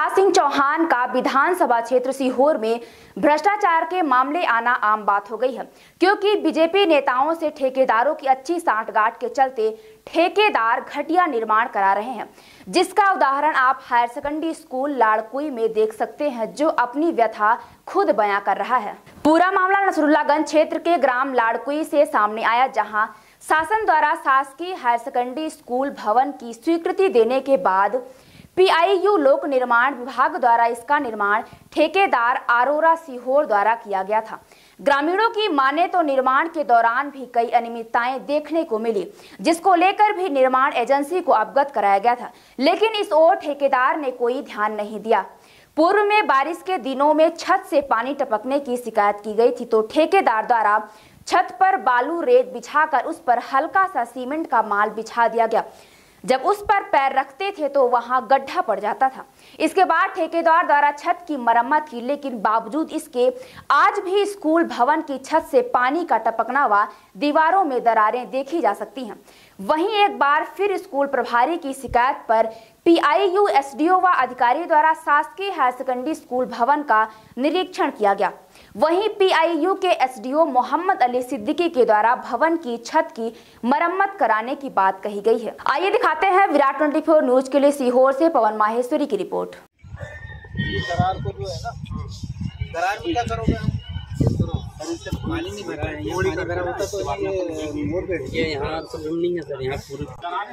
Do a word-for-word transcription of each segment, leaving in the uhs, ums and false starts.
शिवराज सिंह चौहान का विधानसभा क्षेत्र सीहोर में भ्रष्टाचार के मामले आना आम बात हो गई है, क्योंकि बीजेपी नेताओं से ठेकेदारों की अच्छी सांठगांठ के चलते ठेकेदार घटिया निर्माण करा रहे हैं, जिसका उदाहरण आप हायर सेकेंडरी स्कूल लाड़कुई में देख सकते हैं, जो अपनी व्यथा खुद बयां कर रहा है। पूरा मामला नसरुल्लागंज क्षेत्र के ग्राम लाड़कुई से सामने आया, जहां शासन द्वारा शासकीय हायर सेकेंडरी स्कूल भवन की स्वीकृति देने के बाद पीआईयू लोक निर्माण विभाग द्वारा इसका निर्माण ठेकेदार अरोरा सीहोर द्वारा किया गया था। ग्रामीणों की माने तो निर्माण के दौरान भी कई अनियमितताएं देखने को मिली, जिसको लेकर भी निर्माण एजेंसी को अवगत कराया गया था, लेकिन इस ओर ठेकेदार ने कोई ध्यान नहीं दिया। पूर्व में बारिश के दिनों में छत से पानी टपकने की शिकायत की गई थी, तो ठेकेदार द्वारा छत पर बालू रेत बिछाकर उस पर हल्का सा सीमेंट का माल बिछा दिया गया। जब उस पर पैर रखते थे तो वहां गड्ढा पड़ जाता था। इसके बाद ठेकेदार द्वारा छत की मरम्मत की, लेकिन बावजूद इसके आज भी स्कूल भवन की छत से पानी का टपकना व दीवारों में दरारें देखी जा सकती हैं। वहीं एक बार फिर स्कूल प्रभारी की शिकायत पर पीआईयू एसडीओ व अधिकारी द्वारा शासकीय हायर सेकेंडरी स्कूल भवन का निरीक्षण किया गया। वहीं पीआईयू के एसडीओ मोहम्मद अली सिद्दीकी के द्वारा भवन की छत की मरम्मत कराने की बात कही गई है। आइए दिखाते हैं विराट चौबीस न्यूज के लिए सीहोर से पवन माहेश्वरी की रिपोर्ट। दरार को जो है ना, दरार में क्या करोगे आप? पानी नहीं भरा है, ये पानी भरा होता तो ये मोड़ पे ये यहाँ तो जम नहीं है सर, यहाँ पूरी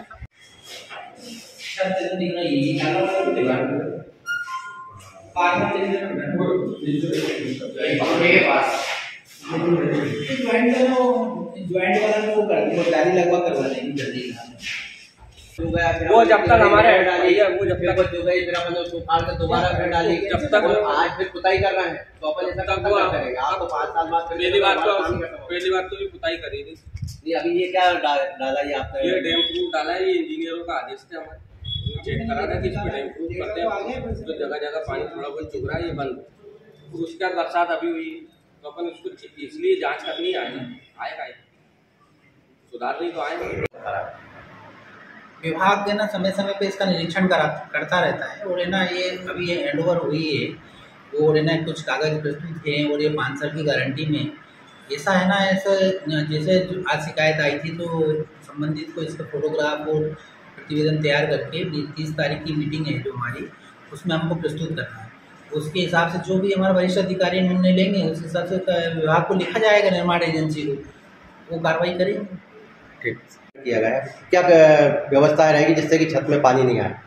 लगवा करवा देंगे जल्दी। वो जब तक हमारे डाली है, वो जब तक जो गई फिर अपन उसको फाड़ कर दोबारा फिर डाली, जब तक आज फिर पुताई कर रहे हैं तो अपन ऐसा कब तक करेंगे? आप तो पाँच साल बाद पहली बार तो पहली बार तो भी पुताई करी थी। नहीं अभी ये क्या डाला ये आपका? ये डैम प्रूफ डाला है, ये इंजीनियरों का आदेश था हमारे, चेक करा था कि इसमें डैम प्रूफ करते हैं, तो जगह जगह पानी थोड़ा बहुत चुभ रहा है, ये बंद। फिर उसके बाद बरसात अभी हुई तो अपन उसको इसलिए जाँच करनी आएगा आएगा सुधार नहीं तो आएगा। विभाग है ना समय समय पे इसका निरीक्षण करा करता रहता है, और है ना ये अभी ये हैंड ओवर हुई है और है ना कुछ कागज प्रस्तुत हैं और ये पाँच साल की गारंटी में ऐसा है ना, ऐसा जैसे आज शिकायत आई थी तो संबंधित को इसका फोटोग्राफ और प्रतिवेदन तैयार करके तीस तारीख की मीटिंग है जो हमारी, उसमें हमको प्रस्तुत करना है। उसके हिसाब से जो भी हमारे वरिष्ठ अधिकारी निर्णय लेंगे उस हिसाब से विभाग को लिखा जाएगा, निर्माण एजेंसी को, वो कार्रवाई करेंगे। ठीक किया गया है। क्या व्यवस्था रहेगी जिससे कि छत में पानी नहीं आए?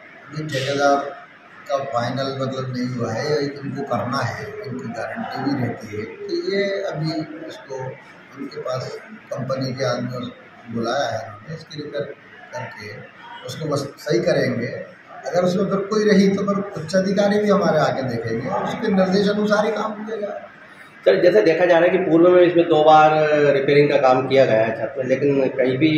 ठेकेदार का फाइनल मतलब नहीं हुआ है, इनको करना है, इनकी गारंटी भी रहती है कि ये अभी इसको उनके पास कंपनी के आदमी बुलाया है, उन्होंने इसकी रिपेयर करके उसको बस सही करेंगे। अगर उसमें फिर कोई रही तो फिर उच्च अधिकारी भी हमारे आके देखेंगे और उसके निर्देश अनुसार ही काम मिलेगा। सर जैसे देखा जा रहा है कि पूर्व में इसमें दो बार रिपेयरिंग का काम किया गया है छत में, लेकिन कहीं भी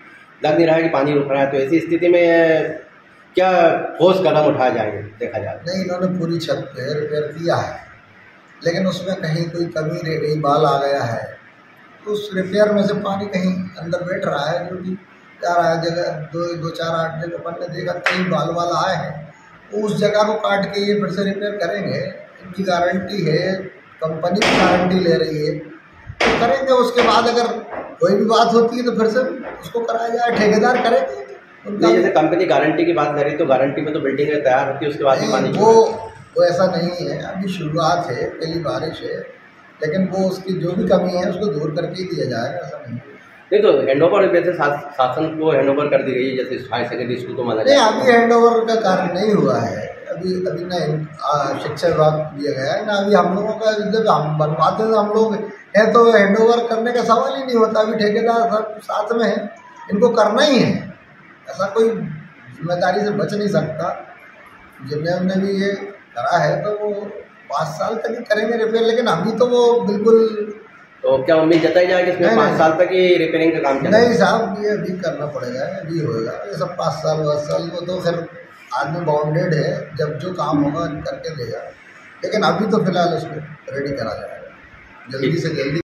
लग नहीं रहा है कि पानी रुक रहा है, तो ऐसी स्थिति में क्या ठोस कदम उठाए जाएंगे? देखा जाए नहीं, इन्होंने पूरी छत पे रिपेयर किया है, लेकिन उसमें कहीं कोई कमी रह गई, बाल आ गया है, तो उस रिपेयर में से पानी कहीं अंदर बैठ रहा है, जो कि जा रहा है जगह दो दो चार आठ जगह पर ने देखा कहीं बाल वाल आए हैं, तो उस जगह को काट के ये फिर से रिपेयर करेंगे। इनकी गारंटी है, कंपनी की गारंटी ले रही है, तो करेंगे। उसके बाद अगर कोई भी बात होती है तो फिर से उसको कराया जाए, ठेकेदार करेंगे। जैसे कंपनी गारंटी की बात करी तो गारंटी में तो बिल्डिंग तैयार होती है, उसके बाद पानी वो वो ऐसा नहीं है, अभी शुरुआत है, पहली बारिश है, लेकिन वो उसकी जो भी कमी है उसको दूर करके ही दिया जाएगा, ऐसा नहीं है। नहीं तो हैंडओवर वैसे शासन को हैंडओवर कर दी गई है, जैसे हायर सेकेंडरी स्कूल को माना नहीं, अभी हैंडओवर का कार्य नहीं हुआ है, अभी अभी ना शिक्षा विभाग दिया गया है ना, अभी हम लोगों का जब हम बनवाते हैं हम लोग हैं तो हैंडओवर करने का सवाल ही नहीं होता। अभी ठेकेदार सब साथ में है, इनको करना ही है, ऐसा कोई जिम्मेदारी से बच नहीं सकता। जिन्होंने भी ये करा है तो वो पाँच साल तक ही करेंगे रिपेयर, लेकिन अभी तो वो बिल्कुल। तो क्या उम्मीद जताई जाए कि इसमें पाँच साल तक ही रिपेयरिंग का काम चलेगा? नहीं साहब, ये अभी करना पड़ेगा, अभी होगा ये सब पाँच साल दस साल को तो फिर आदमी बाउंडेड है, जब जो काम होगा करके देगा, लेकिन अभी तो फिलहाल उसको रेडी करा जाएगा जल्दी से जल्दी।